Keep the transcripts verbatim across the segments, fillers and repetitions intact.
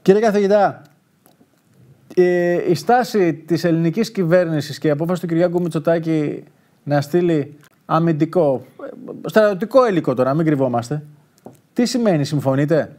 Κύριε καθηγητά, ε, η στάση της ελληνικής κυβέρνησης και η απόφαση του Κυριάκου Μητσοτάκη να στείλει αμυντικό, στρατιωτικό υλικό τώρα, μην κρυβόμαστε, τι σημαίνει, συμφωνείτε?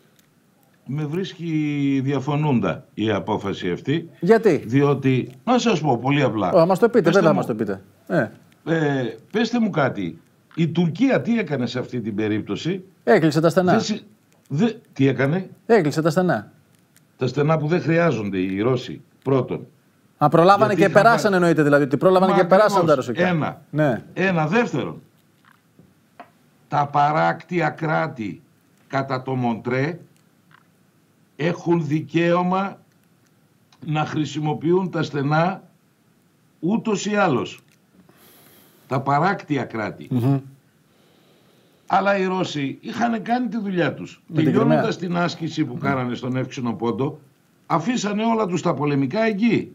Με βρίσκει διαφωνούντα η απόφαση αυτή. Γιατί? Διότι, να σας πω πολύ απλά. Ω, μας το πείτε, δεν θα μας το πείτε. Ε. Ε, πέστε μου κάτι. Η Τουρκία τι έκανε σε αυτή την περίπτωση? Έκλεισε τα στενά. Δε, δε, τι έκανε? Έκλεισε τα στενά. Τα στενά που δεν χρειάζονται οι Ρώσοι, πρώτον. Α, προλάβανε Γιατί και περάσανε, πά... εννοείται δηλαδή, ότι πρόλαβανε Μα και περάσανε τα ρωσικά. Ένα. Ναι. Ένα. Δεύτερον, τα παράκτια κράτη κατά το Μοντρέ έχουν δικαίωμα να χρησιμοποιούν τα στενά ούτως ή άλλως. Τα παράκτια κράτη. Mm-hmm. Αλλά οι Ρώσοι είχαν κάνει τη δουλειά τους. Τελειώνοντας την άσκηση που mm. κάνανε στον Εύξηνο Πόντο, αφήσανε όλα τους τα πολεμικά εκεί.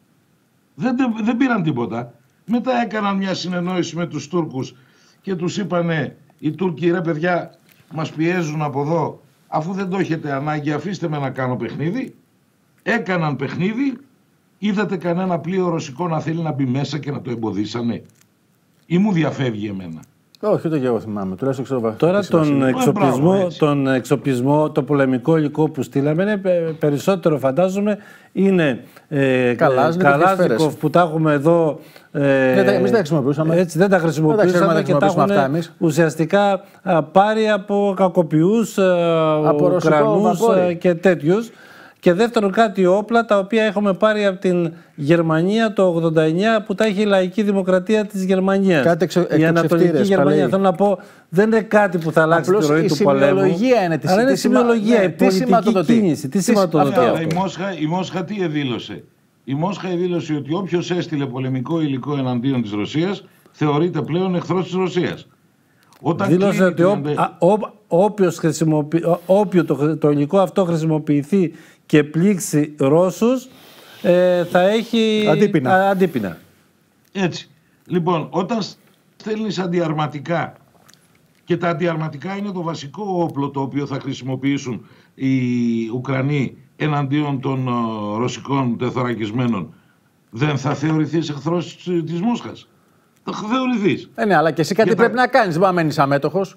Δεν, δεν πήραν τίποτα. Μετά έκαναν μια συνεννόηση με τους Τούρκους και τους είπανε οι Τούρκοι, ρε παιδιά, μας πιέζουν από εδώ, αφού δεν το έχετε ανάγκη, αφήστε με να κάνω παιχνίδι. Έκαναν παιχνίδι, είδατε κανένα πλοίο ρωσικό να θέλει να μπει μέσα και να το εμποδίσανε? Ή μου διαφεύγει εμένα? Όχι, ούτε και εγώ θυμάμαι. Τουλάχιστον Τώρα τον εξοπλισμό, τον εξοπλισμό, το πολεμικό υλικό που στείλαμε, είναι περισσότερο φαντάζομαι είναι ε, Καλάζνικοφ που τα έχουμε εδώ. Ε, ναι, εμείς δεν τα χρησιμοποιούσαμε. Έτσι, δεν τα χρησιμοποιούσαμε δεν και τα έχουν ουσιαστικά α, πάρει από κακοποιούς, από Ουκρανούς και τέτοιους. Και δεύτερον, κάτι όπλα τα οποία έχουμε πάρει από την Γερμανία το ογδόντα εννιά που τα έχει η λαϊκή δημοκρατία της Γερμανίας. Κάτι εξο, η Ανατολική Γερμανία. Θέλω να πω, δεν είναι κάτι που θα αλλάξει τη ροή του πολέμου. Η σημειολογία είναι της. Αλλά είναι σημειολογία, ναι, η πολιτική κίνηση. Τι σηματοδοτεί αυτό? Η Μόσχα, η Μόσχα τι εδήλωσε? Η Μόσχα εδήλωσε ότι όποιος έστειλε πολεμικό υλικό εναντίον της Ρωσίας θεωρείται πλέον εχθρός της Ρωσίας. Όταν δήλωσε ότι ό, α, ό, όποιος χρησιμοποιη, όποιο το, το υλικό αυτό χρησιμοποιηθεί και πλήξει Ρώσους ε, θα έχει αντίπεινα. Α, αντίπεινα. Έτσι. Λοιπόν, όταν στέλνεις αντιαρματικά και τα αντιαρματικά είναι το βασικό όπλο το οποίο θα χρησιμοποιήσουν οι Ουκρανοί εναντίον των uh, ρωσικών τεθωρακισμένων, δεν θα θεωρηθείς εχθρός της Μόσχας? Θα θεωρηθείς. Ε, ναι, αλλά και εσύ κάτι πρέπει τα... να κάνεις. Δεν μένεις αμέτωχος.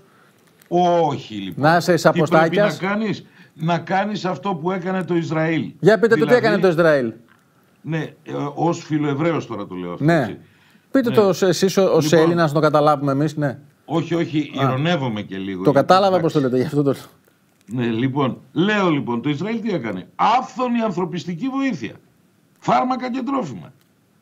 Όχι, λοιπόν. Να είσαι αποστάκιας. Τι πρέπει να κάνεις? Να κάνεις αυτό που έκανε το Ισραήλ. Για πείτε δηλαδή, το τι έκανε το Ισραήλ. Ναι, ως φιλοεβραίος τώρα το λέω αυτό. Ναι. Έτσι. Πείτε ναι. το εσείς ως λοιπόν, Έλληνας να το καταλάβουμε εμείς. Ναι. Όχι, όχι, ηρωνεύομαι και λίγο. Το κατάλαβα πώς το λέτε, γι' αυτό το λέω. Ναι, λοιπόν, λέω λοιπόν, το Ισραήλ τι έκανε? Άφθονη ανθρωπιστική βοήθεια. Φάρμακα και τρόφιμα.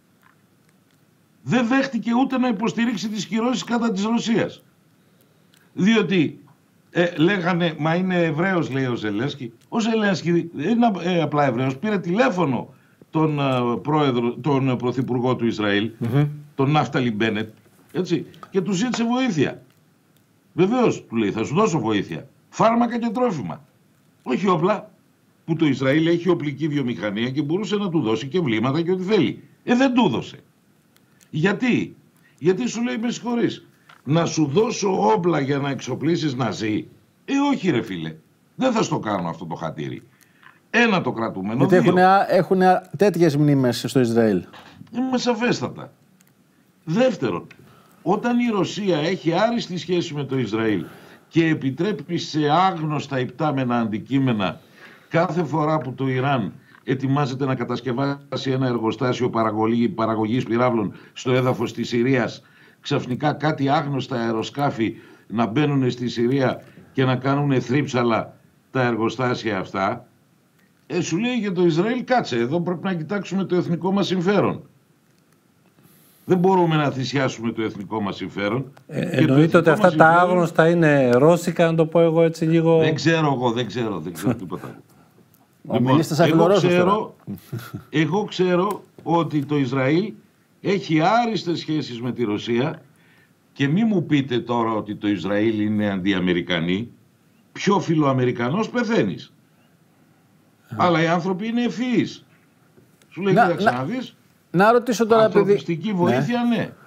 Δεν δέχτηκε ούτε να υποστηρίξει τις κυρώσεις κατά της Ρωσίας. Διότι ε, λέγανε, μα είναι Εβραίος, λέει ο Ζελένσκι. Ο Ζελένσκι δεν είναι ε, απλά Εβραίος. Πήρε τηλέφωνο τον, ε, πρόεδρο, τον πρωθυπουργό του Ισραήλ, mm-hmm. τον Νάφταλι Μπένετ, έτσι, και του ζήτησε βοήθεια. Βεβαίως, του λέει, θα σου δώσω βοήθεια. Φάρμακα και τρόφιμα. Όχι όπλα, που το Ισραήλ έχει οπλική βιομηχανία και μπορούσε να του δώσει και βλήματα και ό,τι θέλει. Ε, δεν του δώσε. Γιατί? Γιατί σου λέει, με συγχωρείς, να σου δώσω όπλα για να εξοπλίσεις Ναζί? Ε, όχι ρε φίλε, δεν θα στο κάνω αυτό το χατήρι. Ένα το κρατούμενο. Γιατί έχουν, έχουν τέτοιες μνήμες στο Ισραήλ. Είμαι σαφέστατα. Δεύτερον, όταν η Ρωσία έχει άριστη σχέση με το Ισραήλ και επιτρέπει σε άγνωστα υπτάμενα αντικείμενα κάθε φορά που το Ιράν ετοιμάζεται να κατασκευάσει ένα εργοστάσιο παραγωγή, παραγωγής πυράβλων στο έδαφος της Συρίας, ξαφνικά κάτι άγνωστα αεροσκάφη να μπαίνουν στη Συρία και να κάνουν θρύψαλα τα εργοστάσια αυτά, ε, σου λέει για το Ισραήλ, κάτσε, εδώ πρέπει να κοιτάξουμε το εθνικό μας συμφέρον. Δεν μπορούμε να θυσιάσουμε το εθνικό μας συμφέρον. Ε, εννοείται ότι αυτά συμφέρον... τα άγνωστα είναι ρώσικα, να το πω εγώ έτσι λίγο. Δεν ξέρω εγώ, δεν ξέρω, δεν ξέρω τίποτα. Λοιπόν, εγώ, ξέρω, εγώ ξέρω ότι το Ισραήλ έχει άριστες σχέσεις με τη Ρωσία και μη μου πείτε τώρα ότι το Ισραήλ είναι αντιαμερικανή. Πιο φιλοαμερικανός πεθαίνεις. Αλλά οι άνθρωποι είναι ευφυείς. Σου λέει, κοίταξε να δεις. Να ρωτήσω τώρα, ανθρωπιστική βοήθεια, ναι. ναι.